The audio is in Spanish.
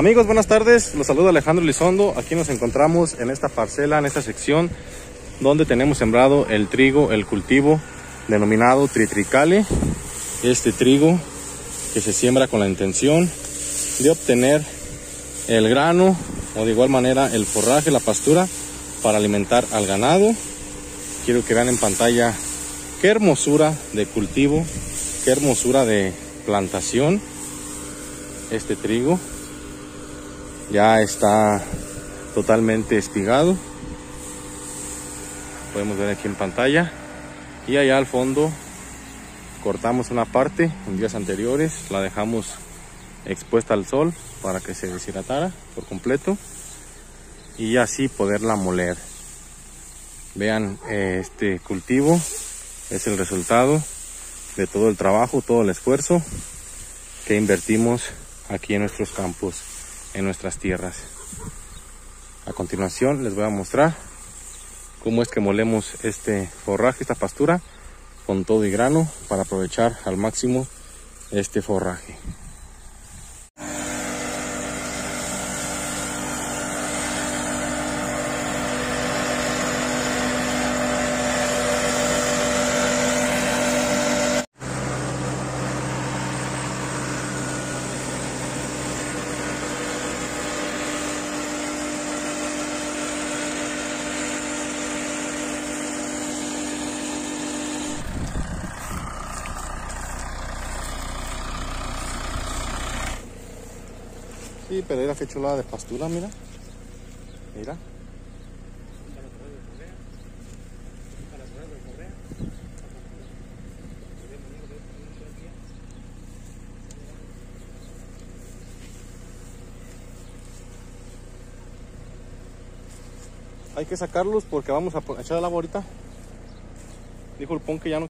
Amigos, buenas tardes, los saluda Alejandro Elizondo. Aquí nos encontramos en esta parcela, en esta sección donde tenemos sembrado el trigo, el cultivo denominado tritricale. Este trigo que se siembra con la intención de obtener el grano o de igual manera el forraje, la pastura para alimentar al ganado. Quiero que vean en pantalla qué hermosura de cultivo, qué hermosura de plantación. Este trigo ya está totalmente espigado, podemos ver aquí en pantalla, y allá al fondo cortamos una parte en días anteriores, la dejamos expuesta al sol para que se deshidratara por completo y así poderla moler. Vean, este cultivo es el resultado de todo el trabajo, todo el esfuerzo que invertimos aquí en nuestros campos, en nuestras tierras. A continuación les voy a mostrar cómo es que molemos este forraje, esta pastura con todo y grano para aprovechar al máximo este forraje. Sí, pero mira qué chulada de pastura, mira. Mira. Hay que sacarlos porque vamos a echar el agua ahorita. Dijo el pon que ya no